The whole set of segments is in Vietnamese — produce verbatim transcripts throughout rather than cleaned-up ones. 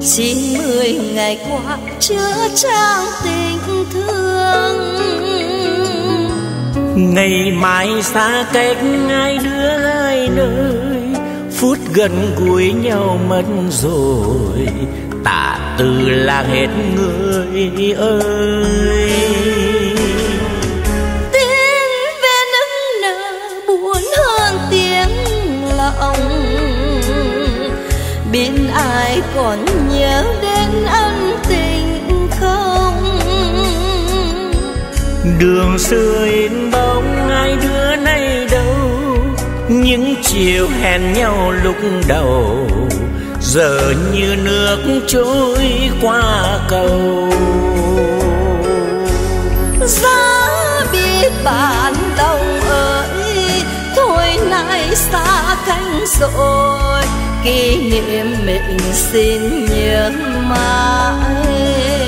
chín mươi ngày qua chứa chan tình thương. Ngày mai xa cách hai đứa hai nơi, phút gần gũi nhau mất rồi, tạ từ là hết người ơi. Tiếng ve nức nở buồn hơn tiếng lòng, biết ai còn nhớ đến ân tình không. Đường xưa in bóng hai đứa nay đâu, những chiều hẹn nhau lúc đầu giờ như nước trôi qua cầu. Giá biết bạn lòng ơi, thôi nay xa cánh rồi, kỷ niệm mình xin nhớ mãi.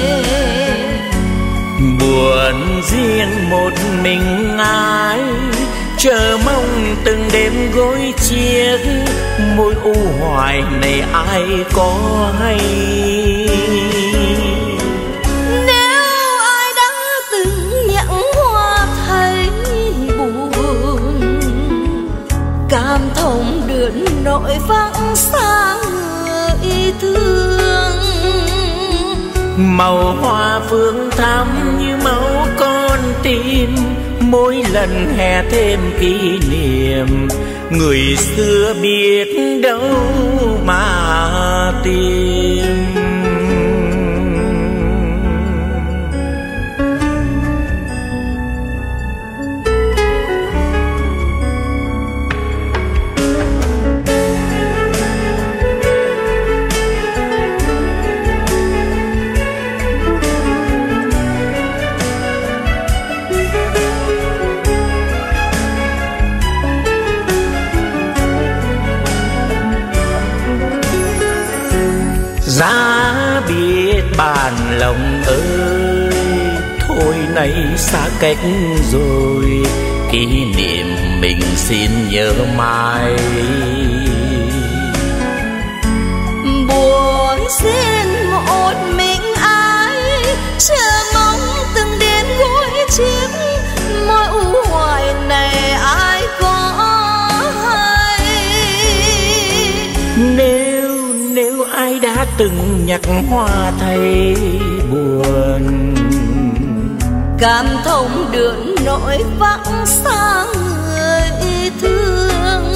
Buồn riêng một mình ai, chờ mong từng đêm gối chiếc, môi u hoài này ai có hay. Nếu ai đã từng nhận hoa thấy buồn, cảm thông được nỗi vắng xa người thương. Màu hoa phương thắm như máu con tim, mỗi lần hè thêm kỷ niệm, người xưa biết đâu mà tìm. Giá biết bàn lòng ơi, thôi nay xa cách rồi, kỷ niệm mình xin nhớ mãi. Buồn xin một mình ai, chờ mong từng đêm gối chiếc, môi u hoài này ai có hay. Nếu nếu ai đã từng nhặt hoa thấy buồn, cảm thông được nỗi vắng xa người thương.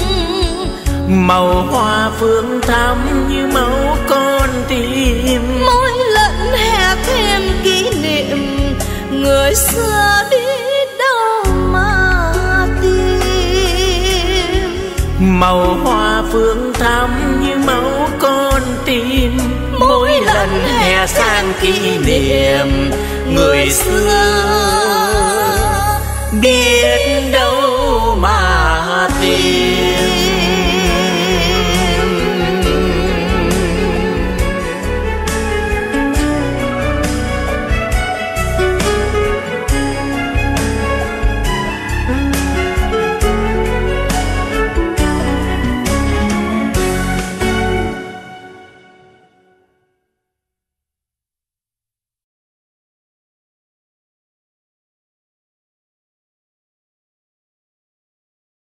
Màu hoa phương thắm như máu con tim, mỗi lần hè thêm kỷ niệm, người xưa biết đâu mà tìm. Màu hoa phương thắm như máu con tim, mỗi lần hè sang kỷ niệm, người xưa biết đâu